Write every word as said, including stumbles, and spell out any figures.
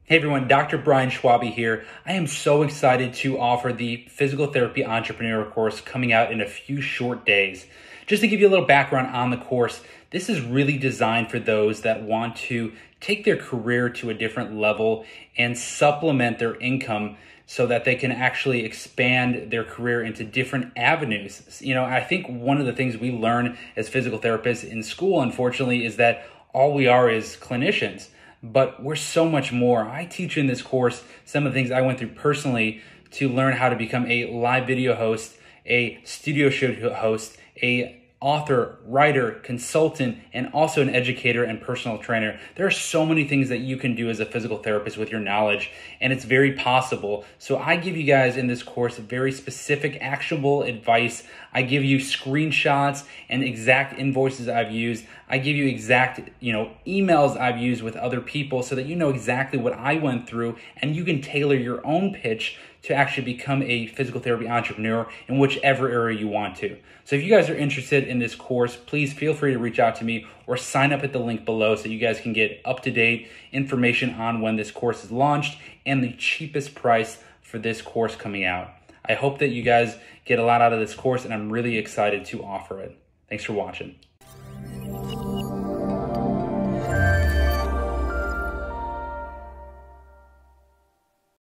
Hey everyone, Doctor Brian Schwabe here. I am so excited to offer the Physical Therapy Entrepreneur course coming out in a few short days. Just to give you a little background on the course, this is really designed for those that want to take their career to a different level and supplement their income so that they can actually expand their career into different avenues. You know, I think one of the things we learn as physical therapists in school, unfortunately, is that all we are is clinicians. But we're so much more. I teach in this course some of the things I went through personally to learn how to become a live video host, a studio show host, a author, writer, consultant, and also an educator and personal trainer. There are so many things that you can do as a physical therapist with your knowledge, and it's very possible. So I give you guys in this course very specific, actionable advice. I give you screenshots and exact invoices I've used. I give you exact, you know, emails I've used with other people so that you know exactly what I went through, and you can tailor your own pitch to actually become a physical therapy entrepreneur in whichever area you want to. So if you guys are interested in this course, please feel free to reach out to me or sign up at the link below so you guys can get up-to-date information on when this course is launched and the cheapest price for this course coming out. I hope that you guys get a lot out of this course, and I'm really excited to offer it. Thanks for watching.